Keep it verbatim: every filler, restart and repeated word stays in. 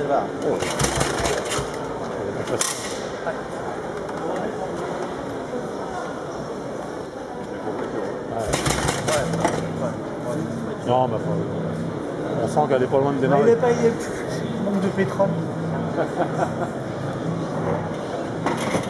là. Oh. Non, mais on sent qu'elle est pas loin de démarrer. Il est pas, il est manque de pétrole.